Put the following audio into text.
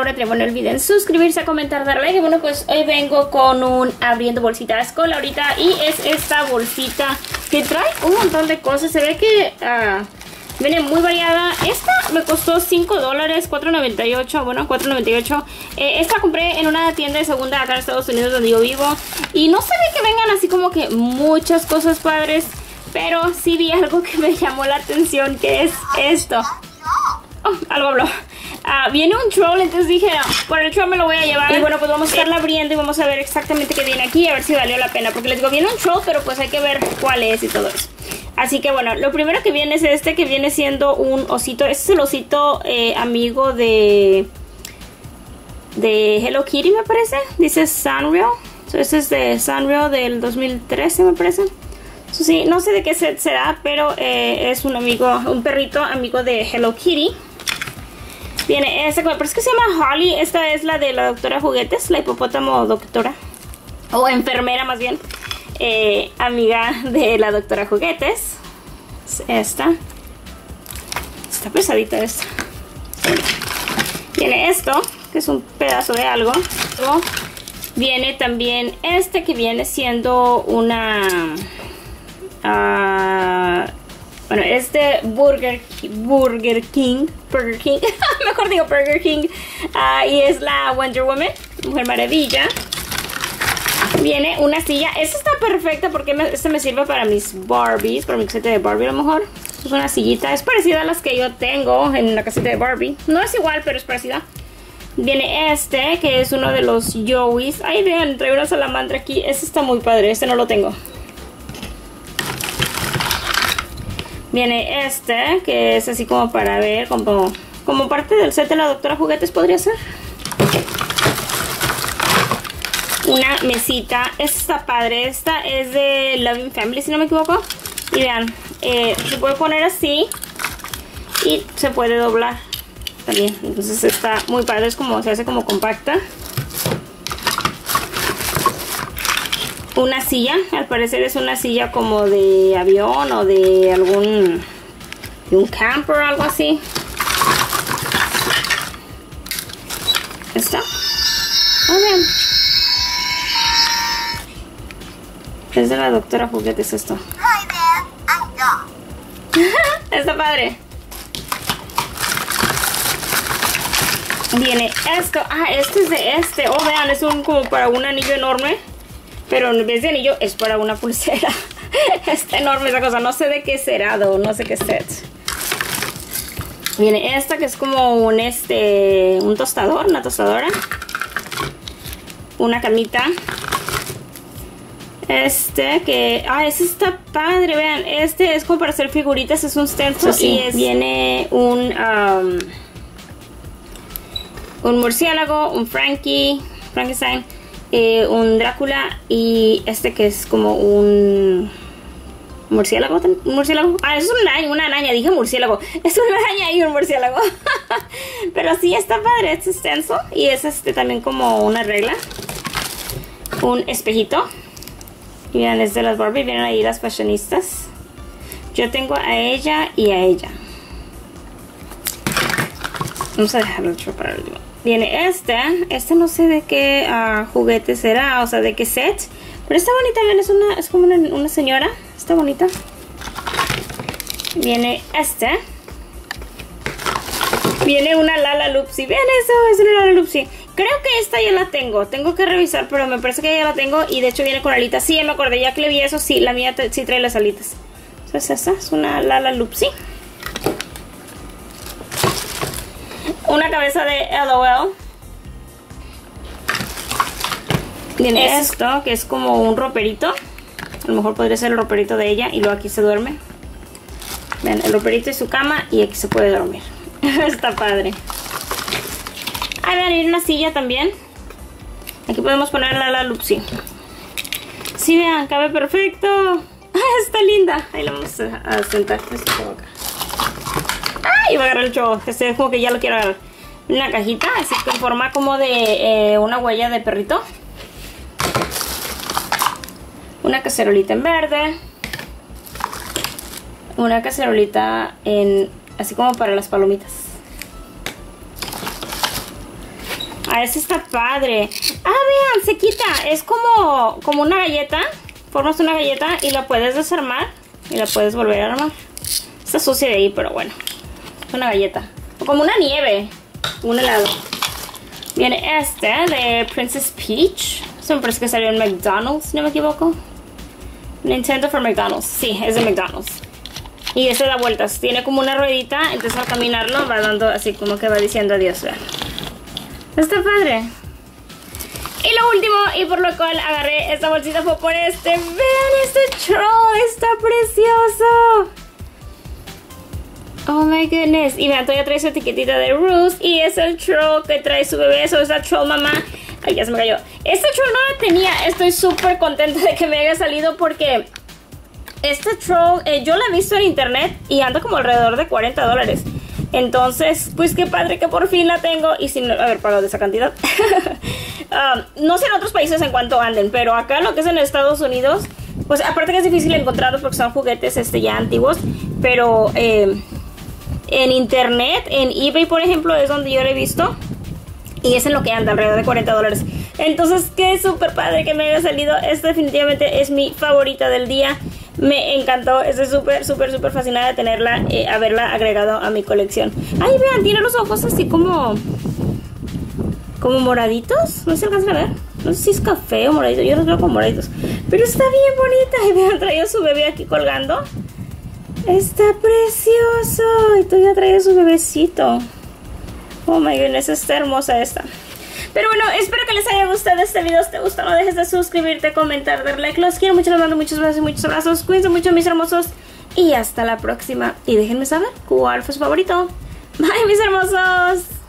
Laura Trejo. No olviden suscribirse, comentar, dar like. Y bueno, pues hoy vengo con un abriendo bolsitas con Laurita. Y es esta bolsita que trae un montón de cosas. Se ve que viene muy variada. Esta me costó $5, $4.98. Bueno, $4.98. Esta compré en una tienda de segunda acá en Estados Unidos donde yo vivo. Y no se ve que vengan así como que muchas cosas padres, pero sí vi algo que me llamó la atención, que es esto. Oh, algo habló. Viene un troll, entonces dije, no, por el troll me lo voy a llevar. Y bueno, pues vamos a estarla abriendo y vamos a ver exactamente qué viene aquí, a ver si valió la pena. Porque les digo, viene un troll, pero pues hay que ver cuál es y todo eso. Así que bueno, lo primero que viene es este, que viene siendo un osito. Este es el osito amigo de Hello Kitty, me parece. Dice Sanrio. Este es de Sanrio del 2013, me parece. Sí, no sé de qué set será, pero es un amigo, un perrito amigo de Hello Kitty. Viene esta, me parece que se llama Holly. Esta es la de la doctora Juguetes, la hipopótamo doctora, o enfermera más bien, amiga de la doctora Juguetes. Esta está pesadita esta. Viene esto, que es un pedazo de algo. Viene también este, que viene siendo una bueno, es de Burger King mejor digo Burger King. Y es la Wonder Woman, Mujer Maravilla. Viene una silla. Esta está perfecta porque esta me sirve para mis Barbies, para mi caseta de Barbie a lo mejor. Es una sillita, es parecida a las que yo tengo en la caseta de Barbie. No es igual, pero es parecida. Viene este, que es uno de los Joeys. Ay, vean, trae una salamandra aquí. Este está muy padre, este no lo tengo. Viene este, que es así como para ver, como parte del set de la doctora Juguetes podría ser. Una mesita. Esta está padre. Esta es de Loving Family, si no me equivoco. Y vean, se puede poner así y se puede doblar también. Entonces está muy padre, es como, se hace como compacta. Una silla, al parecer es una silla como de avión o de un camper o algo así. Esta. Vean. Es de la doctora Juguetes esto. Está padre. Viene esto. Este es de este. Oh, vean, es como para un anillo enorme. Pero en vez de anillo es para una pulsera. Está enorme esa cosa. No sé de qué será, no sé qué set. Viene esta, que es como un tostador, una tostadora. Una camita. Este está padre, vean. Este es como para hacer figuritas, es un stencil. Sí, y viene un murciélago, un Frankenstein, un Drácula, y este que es como un murciélago. Es una araña, dije murciélago. Es una araña y un murciélago. Pero sí, está padre, este stencil. Y es también como una regla. Un espejito. Y miren, es de las Barbie, vienen ahí las fashionistas. Yo tengo a ella y a ella. Vamos a dejarlo hecho para el último. Viene este no sé de qué juguete será, o sea, de qué set. Pero está bonita, vean, es como una señora. Está bonita. Viene Viene una Lala Loopsy. Vean eso, es una Lala Loopsy. Creo que esta ya la tengo. Tengo que revisar, pero me parece que ya la tengo. Y de hecho viene con alitas. Sí, ya me acordé, ya que le vi eso. Sí, la mía sí trae las alitas. Entonces esta es una Lala Loopsy. Una cabeza de LOL. Viene esto, que es como un roperito. A lo mejor podría ser el roperito de ella. Y luego aquí se duerme. Ven, el roperito y su cama. Y aquí se puede dormir. Está padre. Vean, y una silla también. Aquí podemos poner la Loopsy. Sí, vean, cabe perfecto. Está linda. Ahí la vamos a sentar. Y va a agarrar el show. Este como que ya lo quiero agarrar. Una cajita, así que en forma como de una huella de perrito. Una cacerolita en verde. Una cacerolita así como para las palomitas. Ah, ese está padre. Ah, vean, se quita. Es como una galleta. Formas una galleta y la puedes desarmar y la puedes volver a armar. Está sucia de ahí, pero bueno. Es una galleta. O como una nieve. Un helado. Viene este de Princess Peach. Eso me parece que salió en McDonald's, si no me equivoco. Nintendo for McDonald's. Sí, es de McDonald's. Y este da vueltas. Tiene como una ruedita. Entonces al caminarlo va dando así como que va diciendo adiós. Vean. Está padre. Y lo último, y por lo cual agarré esta bolsita, fue por este. Vean este troll. Está precioso. Oh my goodness. Y vean, todavía trae su etiquetita de Ruth. Y es el troll que trae su bebé. Eso es la troll mamá. Ay, ya se me cayó. Este troll no la tenía. Estoy súper contenta de que me haya salido porque este troll yo la he visto en internet y anda como alrededor de $40. Entonces, pues qué padre que por fin la tengo y sin haber pagado esa cantidad. No sé en otros países en cuánto anden, pero acá lo que es en Estados Unidos, pues aparte que es difícil encontrarlos porque son juguetes ya antiguos, pero en internet, en eBay por ejemplo, es donde yo lo he visto. Y es en lo que anda, alrededor de $40. Entonces, qué súper padre que me haya salido. Esta definitivamente es mi favorita del día. Me encantó. Estoy súper fascinada de tenerla, haberla agregado a mi colección. Ay, vean, tiene los ojos así como moraditos. No se alcanzan a ver. No sé si es café o moradito. Yo los veo como moraditos. Pero está bien bonita. Y vean, traía su bebé aquí colgando. Está precioso. Y todavía trae su bebecito. Oh my goodness, está hermosa esta. Pero bueno, espero que les haya gustado este video. Si te gustó, no dejes de suscribirte, comentar, dar like. Los quiero mucho, les mando muchos besos y muchos abrazos. Cuídense mucho, mis hermosos. Y hasta la próxima. Y déjenme saber cuál fue su favorito. Bye, mis hermosos.